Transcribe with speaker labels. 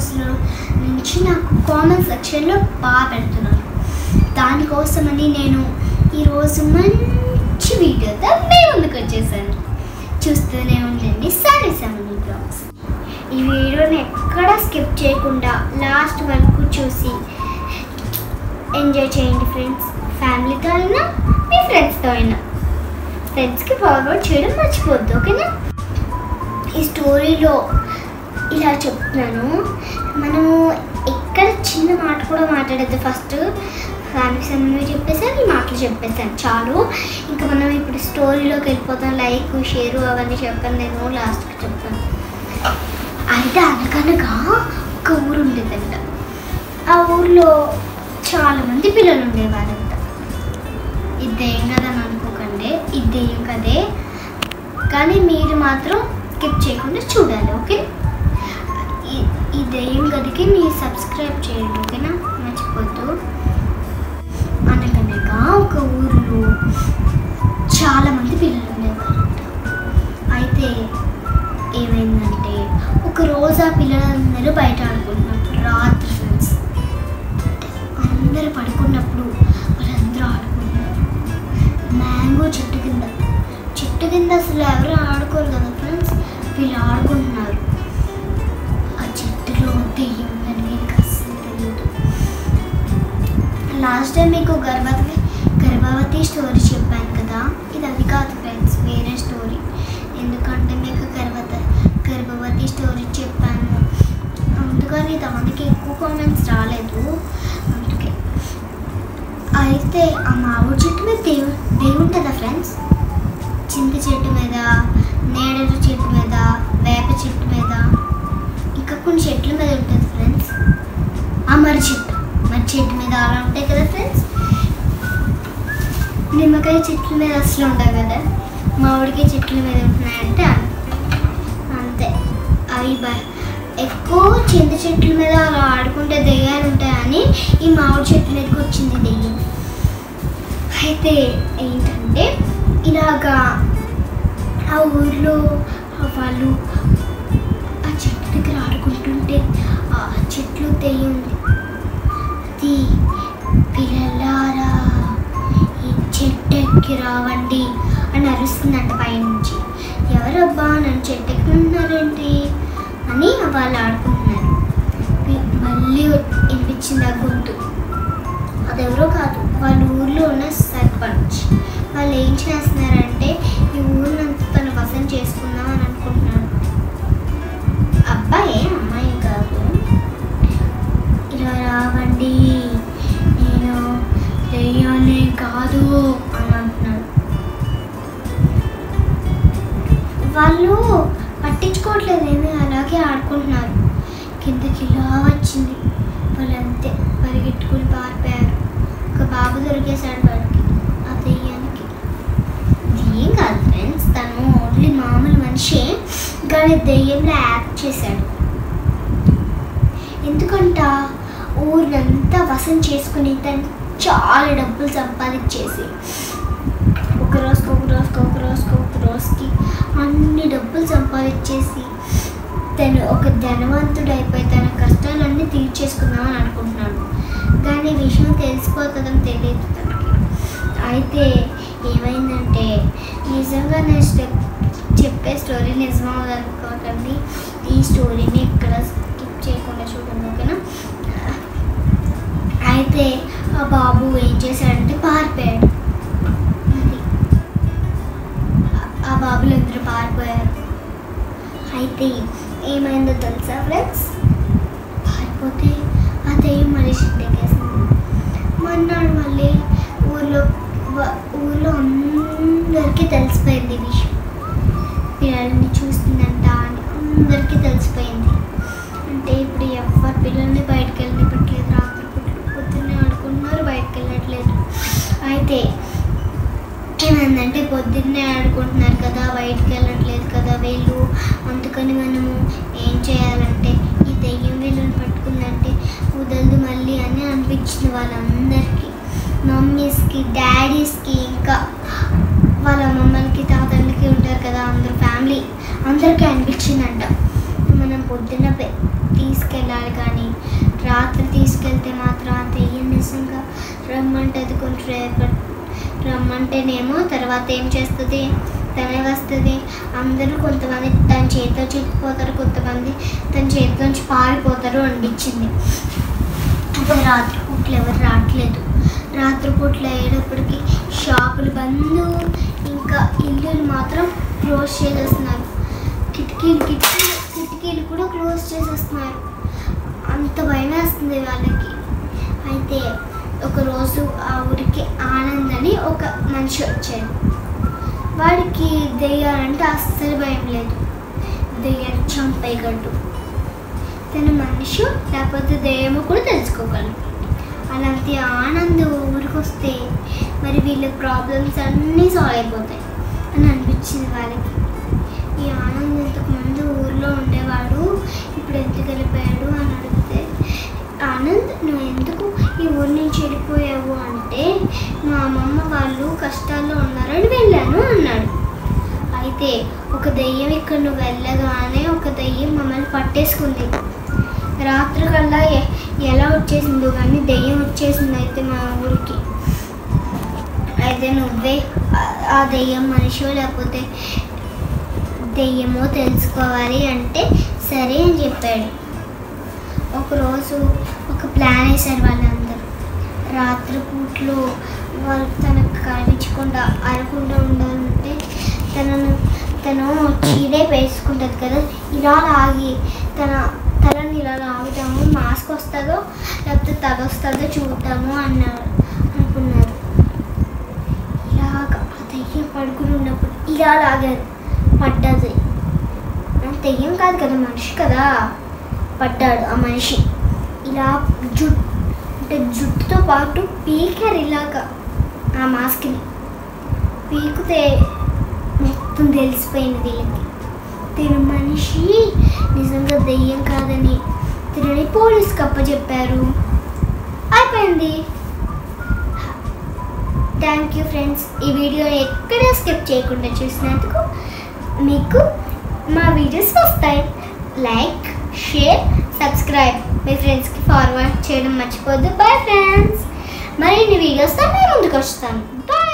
Speaker 1: వీడియోస్లో నుంచి నాకు కామెంట్ సెక్షన్లో బాగా పెడుతున్నారు. దానికోసమని నేను ఈరోజు మంచి వీడియోతో మీ ముందుకు వచ్చేసాను. చూస్తూనే ఉండండి సామంవి బ్లాగ్స్. ఈ వీడియోని ఎక్కడా స్కిప్ చేయకుండా లాస్ట్ వరకు చూసి ఎంజాయ్ చేయండి ఫ్రెండ్స్. ఫ్యామిలీతో అయినా మీ ఫ్రెండ్స్తో అయినా. ఫ్రెండ్స్కి ఫార్వర్డ్ చేయడం మర్చిపోద్దు, ఓకేనా? ఈ స్టోరీలో ఇలా చెప్తున్నాను. మనము ఎక్కడ చిన్న మాట కూడా మాట్లాడద్దు. ఫస్ట్ ఫ్యామిలీ సంబంధం చెప్పేసాను, ఈ మాటలు చెప్పేసాను చాలు. ఇంకా మనం ఇప్పుడు స్టోరీలోకి వెళ్ళిపోతాం. లైక్ షేరు అవన్నీ చెప్పాను, నేను లాస్ట్కి చెప్తాను. అయితే అనగనగా ఒక ఊరు ఉండేదంట. ఆ ఊర్లో చాలామంది పిల్లలు ఉండేవారంట. ఇది దెయ్యం కదా అని అనుకోకండి, ఇది దెయ్యం కదే, కానీ మీరు మాత్రం స్కిప్ చేయకుండా చూడాలి, ఓకే? ఈ దెయ్యం గదికి మీరు సబ్స్క్రైబ్ చేయండి, ఓకేనా? మర్చిపోద్దు. అనగనగా ఒక ఊరిలో చాలామంది పిల్లలు ఉండేవారంట. అయితే ఏమైందంటే ఒకరోజు ఆ పిల్లలందరూ బయట ఆడుకుంటున్నారు. రాత్రి ఫ్రెండ్స్ అందరూ పడుకున్నప్పుడు వాళ్ళందరూ ఆడుకుంటున్నారు. మ్యాంగో చెట్టు కింద అసలు ఎవరు ఆడుకోరు కదా ఫ్రెండ్స్, వీళ్ళు ఆడుకుంటున్నారు. ఆ చెట్టులో దెయ్యం ఉందని వీళ్ళకి అస్సలు తెలియదు. లాస్ట్ టైం మీకు గర్భవతి స్టోరీ చెప్పాను కదా, ఇది అది కాదు ఫ్రెండ్స్, వేరే స్టోరీ. ఎందుకంటే మీకు గర్భవతి స్టోరీ చెప్పాను, అందుకని దానికి ఎక్కువ కామెంట్స్ రాలేదు, అందుకే. అయితే ఆ మామిడి చెట్టు మీద దెయ్యం ఉంటుందా ఫ్రెండ్స్? చింత చెట్టు మీద, నేరేడు చెట్టు మీద, వేప చెట్టు మీద, ఇంకా కొన్ని చెట్ల మీద ఉంటుంది ఫ్రెండ్స్. ఆ మర్రి చెట్టు మీద అలా ఉంటాయి కదా ఫ్రెండ్స్. నిమ్మకాయ చెట్ల మీద అసలు ఉంటాయి కదా, మామిడికాయ చెట్ల మీద ఉంటున్నాయంటే అంతే. అవి ఎక్కువ చింత చెట్ల మీద అలా ఆడుకుంటే దెయ్యాలు ఉంటాయని ఈ మామిడి చెట్ల మీదకి వచ్చింది దెయ్యం. అయితే ఏంటంటే ఇలాగా ఆ ఊర్లో వాళ్ళు ఆ చెట్టు దగ్గర ఆడుకుంటుంటే ఆ చెట్లు దెయ్యం ఉంది. అది పిల్లలారా ఈ చెట్టు ఎక్కి రావండి అని అరుస్తుందంట పైనుంచి. ఎవరబ్బా నన్ను చెట్టు ఎక్కుతున్నారేంటి అని వాళ్ళు ఆడుకుంటున్నారు. మళ్ళీ వినిపించింది ఆ గొంతు. అదెవరో కాదు, వాళ్ళ ఊర్లో ఉన్న సర్పంచ్. వాళ్ళు ఏం చేస్తున్నారంటే ఈ ఊరినంతా తను వశం చేసుకుందాం అని అనుకుంటున్నాడు. అబ్బాయి అమ్మాయి కాదు. ఇలా రావండి, నేను దెయ్యాన్ని కాదు అని అంటున్నాడు. వాళ్ళు పట్టించుకోవట్లేదు, ఏమీ అలాగే ఆడుకుంటున్నారు. కిందకి ఇలా వచ్చింది. వాళ్ళంతే పరిగెట్టుకుని పారిపోయారు. ఒక బాబు దొరికేశాడు వాడికి, ఆ దెయ్యానికి. దెయ్యం కాదు ఫ్రెండ్స్, తను ఓన్లీ మామూలు మనిషే, కానీ దెయ్యంలో యాక్ట్ చేశాడు. ఎందుకంట ఊరినంతా వశం చేసుకుని తను చాలా డబ్బులు సంపాదించేసి ఒక రోజుకి అన్ని డబ్బులు సంపాదించేసి తను ఒక ధనవంతుడు అయిపోయి తన కష్టాలన్నీ తీర్చేసుకుందామని అనుకుంటున్నాడు. కానీ విషయం తెలిసిపోతుందని తెలియదు తనకి. అయితే ఏమైందంటే నిజంగా నేను చెప్పే స్టోరీ నిజమవుతుంది అనుకోకండి. ఈ స్టోరీని ఇక్కడ స్కిప్ చేయకుండా చూడండి, ఓకేనా? అయితే ఆ బాబు ఏం చేశాడంటే పారిపోయాడు. ఆ బాబులు అందరూ పారిపోయారు. అయితే ఏమైందో తెలుసా ఫ్రెండ్స్? పారిపోతే ఆ దెయ్యం మళ్ళీ చిట్టెక్కేసింది. మన్నాడు మళ్ళీ ఊర్లో అందరికీ తెలిసిపోయింది ఈ విషయం. పిల్లల్ని చూస్తుందంట అని అందరికీ తెలిసిపోయింది. అంటే ఇప్పుడు ఎవరు పిల్లల్ని బయటకు వెళ్ళినప్పట్లేదు. రాత్రి పొద్దున్నే ఆడుకుంటున్నారు, బయటకు వెళ్ళట్లేదు. అయితే ఏమైందంటే పొద్దున్నే ఆడుకుంటున్నారు కదా, బయటకు వెళ్ళట్లేదు కదా వీళ్ళు. అందుకని మనము ఏం చేయాలంటే ఈ దెయ్యం వీళ్ళని పట్టుకుందంటే కుదరదు మళ్ళీ అని అనిపించింది వాళ్ళందరికీ. మమ్మీస్కి, డాడీస్కి, ఇంకా వాళ్ళ అమ్మమ్మలకి, తాతలకి ఉంటారు కదా అందరు ఫ్యామిలీ, అందరికీ అనిపించిందంట మనం పొద్దున్న తీసుకెళ్ళి తీసుకెళ్ళాలి, కానీ రాత్రి తీసుకెళ్తే మాత్రం ఆ దెయ్యం నిజంగా రమ్మంటది. రమ్మంటేనేమో తర్వాత ఏం చేస్తుంది, తనే వస్తుంది. అందరూ కొంతమంది తన చేతిలో చిక్కిపోతారు, కొంతమంది తన చేతిలోంచి పారిపోతారు అనిపించింది. అప్పుడు రాత్రిపూట్లు ఎవరు రావట్లేదు. రాత్రిపూట్లు అయ్యేటప్పటికి షాపులు బంద్, ఇంకా ఇల్లులు మాత్రం క్లోజ్ చేసేస్తున్నారు. కిటికీలు కూడా క్లోజ్ చేసేస్తున్నారు. అంత భయం వేస్తుంది వాళ్ళకి. అయితే ఒకరోజు ఆ ఊరికి ఆనంద్ అని ఒక మనిషి వచ్చాడు. వాడికి దెయ్యాలంటే అస్సలు భయం లేదు. దెయ్యాన్ని చంపేయగలడు. తన మనిషి లేకపోతే దెయ్యమో కూడా తెలుసుకోగలడు. అలాంటి ఆనంద్ ఊరికి వస్తే మరి వీళ్ళ ప్రాబ్లమ్స్ అన్నీ సాల్వ్ అయిపోతాయి అని అనిపించింది వాళ్ళకి. ఈ ఆనంద్ ఇంతకుముందు ఊర్లో ఉండేవాడు, ఇప్పుడు ఎందుకు వెళ్ళిపోయాడు అని అడిగితే, ఆనంద్ నువ్వు ఎందుకు ఈ ఊరి నుంచి వెళ్ళిపోయావు అంటే, మా అమ్మమ్మ వాళ్ళు కష్టాల్లో ఉన్నారని వెళ్ళాను అన్నాడు. అయితే ఒక దెయ్యం ఇక్కడ నువ్వు వెళ్ళగానే ఒక దెయ్యం మమ్మల్ని పట్టేసుకుంది. రాత్రి కల్లా ఎలా వచ్చేసిందో కానీ దెయ్యం వచ్చేసింది అయితే మా ఊరికి. అయితే నువ్వే ఆ దెయ్యం మనిషో లేకపోతే దెయ్యమో తెలుసుకోవాలి అంటే సరే అని చెప్పాడు. ఒకరోజు ఒక ప్లాన్ వేశారు వాళ్ళందరూ. రాత్రిపూట్లో వాళ్ళు తనకు కనిపించకుండా అరకుండా ఉండాలంటే తను చీరే వేసుకుంటుంది కదా, ఇలా లాగి తలని ఇలా లాగుతాము, మాస్క్ వస్తుందో లేకపోతే తల వస్తుందో చూద్దాము అనుకున్నారు. ఇలాగ ఆ దెయ్యం పడుకుని ఉన్నప్పుడు ఇలా లాగారు, పడ్డది. దెయ్యం కాదు కదా, మనిషి కదా, పడ్డాడు ఆ మనిషి. ఇలా జుట్టుతో పాటు పీకారు ఇలాగా ఆ మాస్క్ని. పీకితే మొత్తం తెలిసిపోయింది వీళ్ళకి. తిను మనిషి నిజంగా దెయ్యం కాదని తినని పోలీస్కి అప్పచెప్పారు. అయిపోయింది. Thank you friends. ఈ వీడియో ఎక్కడ స్కిప్ చేయకుండా చూసినందుకు మీకు మా వీడియోస్ వస్తాయి. లైక్, షేర్, సబ్స్క్రైబ్ మీ ఫ్రెండ్స్కి ఫార్వర్డ్ చేయడం మర్చిపోద్దు. Bye friends. మరిన్ని వీడియోస్తో మేము ముందుకు వస్తాను. బాయ్.